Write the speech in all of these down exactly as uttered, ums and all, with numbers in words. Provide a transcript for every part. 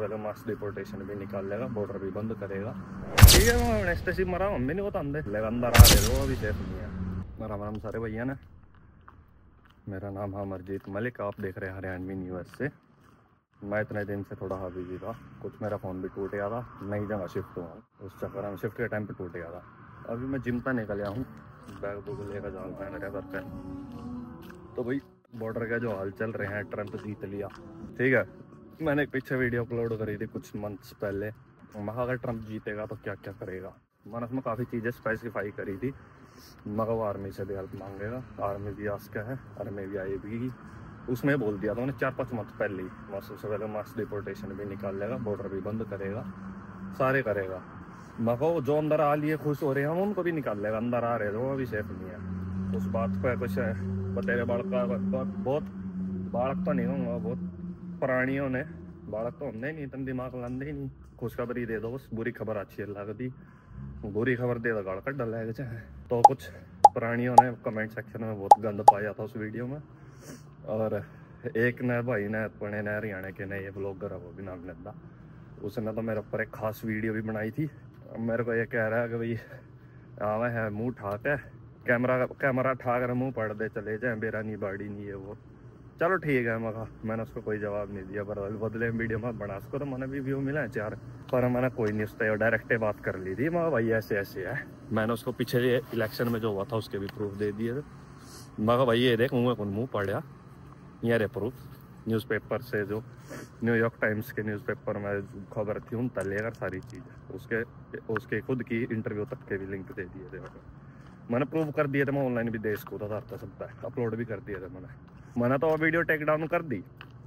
पहले मास डिपोर्टेशन भी निकाल लेगा, बॉर्डर भी बंद करेगा। ठीक है, मैं एनेस्थेसिया मरा हम भी नहीं होता अंदर ले अंदर आ रहे हो, अभी सेफ नहीं है। मेरा नाम सारे भैया ने, मेरा नाम है अमरजीत मलिक, आप देख रहे हैं हरियाणवी न्यूज़ से। मैं इतने दिन से थोड़ा बिजी था, कुछ मेरा फ़ोन भी टूट गया था, नई जगह शिफ्ट हुआ हूँ, उस चक्कर में शिफ्ट के टाइम पे टूट गया था। अभी मैं जिम पर निकल गया हूँ, बैग बुग लेकर जाऊँगा मेरे घर पे। तो भाई बॉर्डर का जो हाल चल रहे हैं, ट्रंप जीत लिया। ठीक है, मैंने एक पीछे वीडियो अपलोड करी थी कुछ मंथ्स पहले, मैं अगर ट्रंप जीतेगा तो क्या क्या करेगा। मैंने उसमें काफ़ी चीज़ें स्पेसिफाई करी थी। मगर वो आर्मी से भी हेल्प मांगेगा, आर्मी भी आस्क है, आर्मी भी आई भी, उसमें बोल दिया था उन्हें चार पाँच मंथ पहले ही। बस उससे पहले मास डिपोर्टेशन भी निकाल लेगा, बॉर्डर भी बंद करेगा, सारे करेगा। मगर जो अंदर आ लिए खुश हो रहे हैं हम उनको भी निकाल लेगा, अंदर आ रहे हैं वो अभी सेफ नहीं है। उस बात पर कुछ है बतेरे बालक का बहुत बालक तो नहीं होगा, बहुत प्राणियों ने बालक तो होंगे नहीं, इतना दिमाग लाते ही नहीं। खुशखबरी दे दो बस, बुरी खबर अच्छी लगती, बुरी खबर दे दो गाड़ कट डाला चाहे। तो कुछ प्राणियों ने कमेंट सेक्शन में बहुत गंद पाया था उस वीडियो में, और एक ने भाई ने अपने ने हरियाणा के ने ये ब्लॉगर है वो भी नाम लेता, उसने तो मेरे ऊपर एक खास वीडियो भी बनाई थी। मेरे को ये कह रहा है कि भाई आवा है मुँह ठाक है, कैमरा कैमरा ठाक रहा मुँह पढ़ दे चले जाए, मेरा नहीं बाड़ी नहीं है वो। चलो ठीक है, मैं मैंने उसको कोई जवाब नहीं दिया, पर बदले वीडियो में बना उसको तो मैंने भी व्यू मिला है चार, पर मैंने कोई नहीं उससे डायरेक्ट बात कर ली थी। मैं भाई ऐसे ऐसे है, मैंने उसको पिछले इलेक्शन में जो हुआ था उसके भी प्रूफ दे दिए थे। मैं भाई ये देख मुँह कौन मुँह पड़ा, ये रे प्रूफ न्यूज़पेपर से, जो न्यूयॉर्क टाइम्स के न्यूज़पेपर में खबर थी उन तलेकर सारी चीज़, उसके उसके खुद की इंटरव्यू तक के भी लिंक दे दिए थे मैंने, प्रूव कर दिए थे। मैं ऑनलाइन भी दे इसको था सब है, अपलोड भी कर दिए थे मैंने मैंने तो वीडियो टेक डाउन कर दी।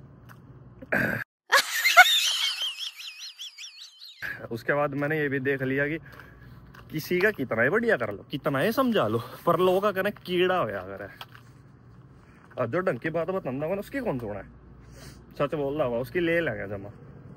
उसके बाद मैंने ये भी देख लिया कि किसी का कितना ही बढ़िया कर लो, कितना ही समझा लो, पर लोगों का कहना कीड़ा होया अगर है। अब जो ढंग की बात बताऊंगा मैंने उसकी कौन सुना है, सच बोल रहा हुआ उसकी ले लेंगे जमा।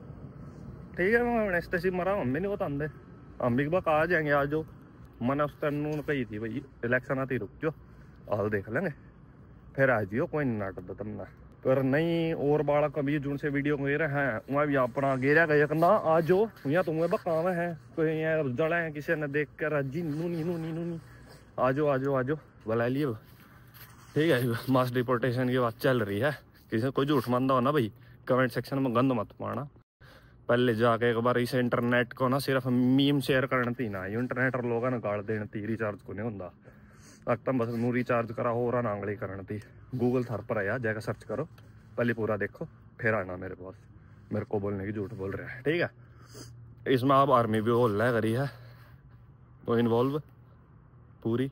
ठीक है, मैं एनेस्थेसिया मरा हम भी नहीं होता अंदर, हम भी बक आ जाएंगे आज। जो मैंने उस टाइम कही थी भाई इलेक्शन आती रुक जाओ, हाल देख लेंगे फिर आ जियो, कोई नहीं नाटक तुमने। पर नहीं, और बालक कभी जून से वीडियो गे रहे हैं वहाँ भी अपना गेरा गया ना आ जाओ यहाँ तुम्हें बकावा है, कोई यहाँ जड़ा है किसी ने देख कर जी नूनी नूनी नूनी आ जाओ आ जाओ आ जाओ बुला लिए। ठीक है, मास डिपोर्टेशन की बात चल रही है, किसी कोई झूठ मानता हो ना भाई कमेंट सेक्शन में गंद मत पाना। पहले जाके एक बार इस इंटरनेट को ना सिर्फ मीम शेयर करना थी ना, इंटरनेट और लोगों ने गाड़ देनी थी, रिचार्ज को नहीं होता अक्तम बस नू रिचार्ज करा हो रहा नांगली करनी थी। गूगल थर पर आया जाकर सर्च करो, पहले पूरा देखो फिर आना मेरे पास, मेरे को बोलने की झूठ बोल रहे हैं। ठीक है, इसमें अब आर्मी भी बोल रहा करी है वो इन्वॉल्व पूरी,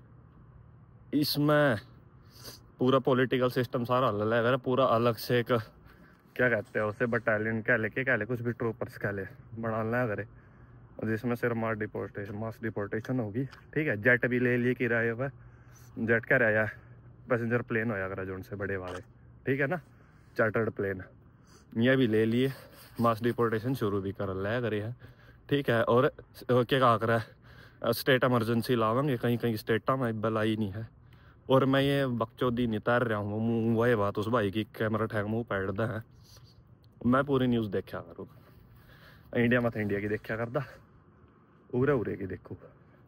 इसमें पूरा पॉलिटिकल सिस्टम सारा अलग है, पूरा अलग से एक क्या कहते हैं उसे बटालियन कह ले के कह ले कुछ भी ट्रूपर्स कह ले बनाना करे, जिसमें सिर्फ मास डिपोर्टेशन मास डिपोर्टेशन होगी। ठीक है, जेट भी ले लिए किराए पर, जेट क्या रहा है पैसेंजर प्लेन होया करा जो उनसे बड़े वाले, ठीक है ना, चार्टर्ड प्लेन, ये भी ले लिए, मास डिपोर्टेशन शुरू भी कर लिया करे है। ठीक है, और क्या कहा कर है स्टेट इमरजेंसी लावेंगे, कहीं कहीं स्टेटा में बल आई नहीं है। और मैं ये बकचौदी नहीं तैर रहा हूँ, वही बात उस भाई की कैमरा ठैग मुँह पैदा है, मैं पूरी न्यूज़ देखा करूँ, इंडिया मत इंडिया की देखा करता, उरे उरे की देखो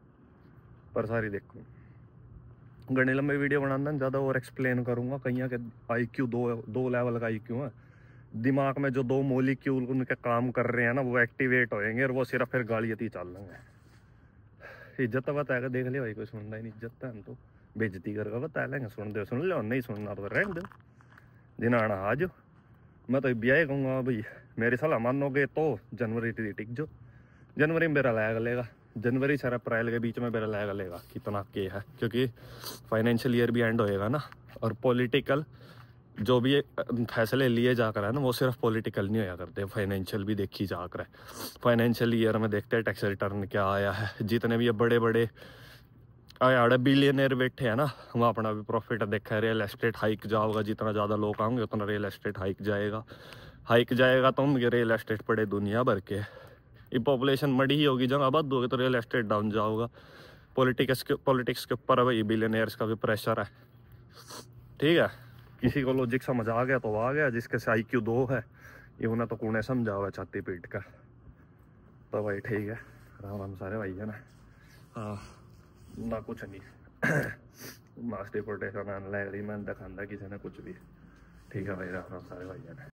पर सारी देखो। घने लंबे वीडियो बनाना ज़्यादा और एक्सप्लेन करूँगा, कहीं के आई क्यू दो दो लेवल का आई क्यू है, दिमाग में जो दो मोलिक्यूल उनके काम कर रहे हैं ना वो एक्टिवेट होएंगे और वो सिर्फ फिर गालियती चल लेंगे। इज्जत बताएगा देख लियो भाई, कोई सुनना ही नहीं, इज्जत है तो बेइज्जती करके बता लेंगे, सुन दो सुन लो, नहीं सुनना तो रहने दो, जिन्हें आना आ जाओ। मैं तो ब्याह कहूँगा भाई मेरी सलाह मानोगे तो जनवरी टिक जो, जनवरी में मेरा लाया लेगा, जनवरी से अप्रैल के बीच में मेरा लाया लेगा कितना के है, क्योंकि फाइनेंशियल ईयर भी एंड होएगा ना, और पॉलिटिकल जो भी फैसले लिए जाकर है ना वो सिर्फ पॉलिटिकल नहीं होया करते, फाइनेंशियल भी देखी जाकर है। फाइनेंशियल ईयर में देखते हैं टैक्स रिटर्न क्या आया है, जितने भी ये बड़े बड़े आया बिलियनर बैठे हैं ना वहाँ अपना भी प्रॉफिट देखा है। रियल एस्टेट हाइक जाओगा, जितना ज़्यादा लोग आएंगे उतना रियल एस्टेट हाइक जाएगा, हाइक जाएगा तो हम रियल एस्टेट पड़े दुनिया भर के, ये पॉपुलेशन मड़ी ही होगी, जगह बद होगी तो रियल एस्टेट डाउन जाओगा। पॉलिटिक्स के पॉलिटिक्स के ऊपर भाई बिलियनर्स का भी प्रेशर है। ठीक है, किसी को लॉजिक समझ आ गया तो आ गया, जिसके से आई क्यू दो है ये होना तो कौन समझा हुआ छाती पीट का। तो भाई ठीक है, राम राम सारे भाई है ना। हाँ ना कुछ नहीं मास डिपोर्टेशन लग रही मैं दिखांदा किसी ने कुछ भी। ठीक है भाई, राम राम सारे भाई है ना।